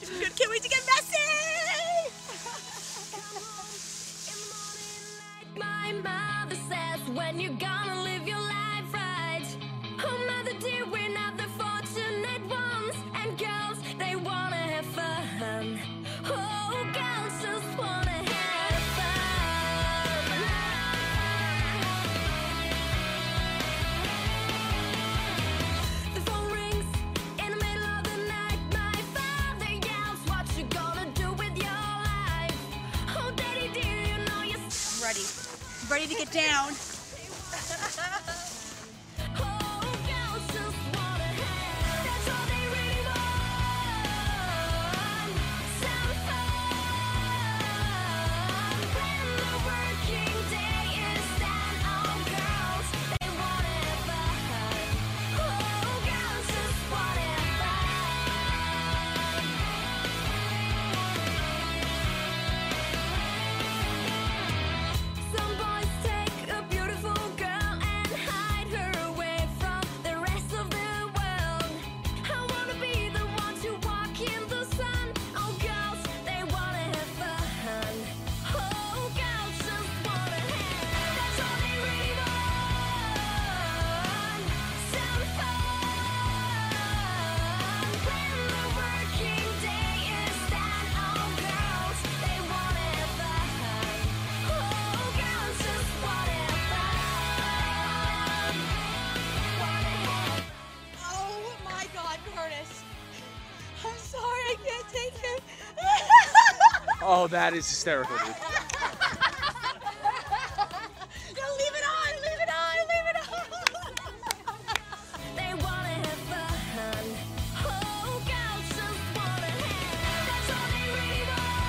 Can't wait to get messy! My mother says, when you're gonna live your life right. Oh, mother dear, we're not the fortunate ones. And girls, they wanna have fun. Oh, girls just wanna have fun. The phone rings in the middle of the night. My father yells, what you gonna do with your life? Oh, daddy dear, you know you're Ready. Ready to get down. I'm sorry, I can't take it. Oh, that is hysterical, dude. No, leave it on, leave it on, leave it on. They wanna have fun. Oh, girls just wanna have. That's all they really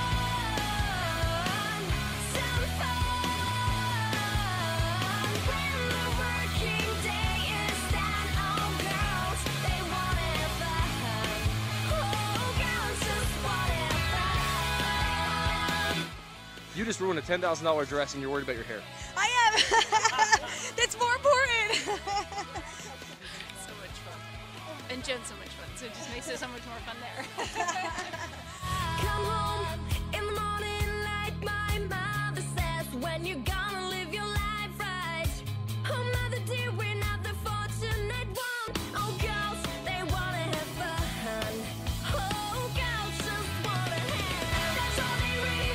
want. Some fun. When the working day is done, oh, girls, they wanna have fun. Oh, girls just wanna have fun. You just ruined a $10,000 dress and you're worried about your hair. I am. That's more important. So much fun. And Jen's so much fun, so it just makes it so much more fun there. Come home in the morning like my mother says, when you're gonna live your life right. Oh, mother dear, we're not the fortunate one. Oh, girls, they wanna have fun. Oh, girls just wanna have. That's all they really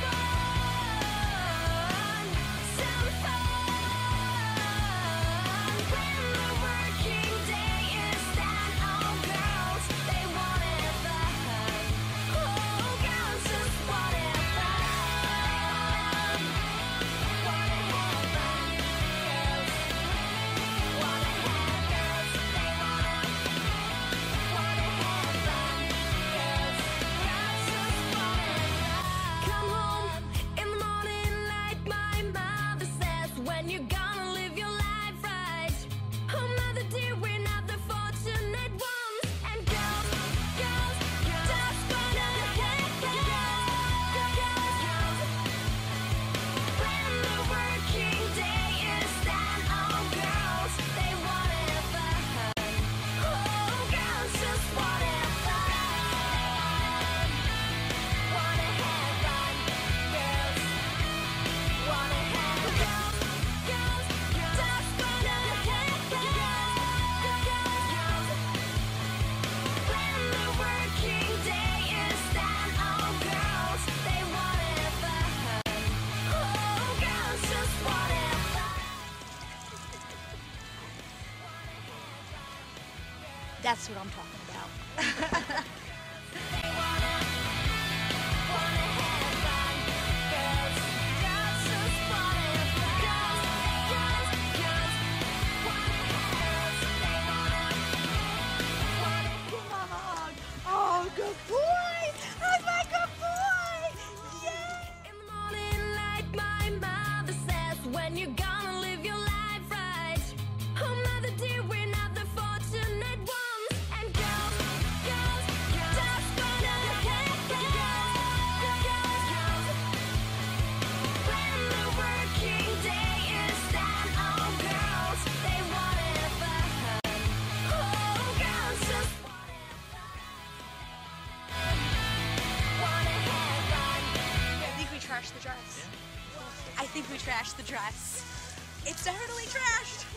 want. Some fun. When the working day is done, oh, girls, they wanna have fun. Oh, girls just wanna have fun. Wanna have fun. Girls wanna have girls. They wanna have fun. Girls just wanna have fun. Come home in the morning like my mother says, when you're gonna live your life right. Oh, mother dear, we're not the fortunate ones. And girls just wanna have girls. When the working day is done, oh, girls, they wanna have fun. Oh, girls just wanna have fun. Wanna have fun. Girls wanna have girls. Girls just wanna have girls. When the working day is done, oh, girls, they wanna have fun. Oh, girls just wanna have fun. That's what I'm talking about. They wanna have fun. Girls just wanna have fun. Girls wanna have girls. They wanna Oh, good boy. That's my good boy. Yay. in the morning like my mother says, when you're gonna live your life right. Oh, mother dear, we're not the fortunate ones. And girls think we trashed the dress. It's definitely trashed.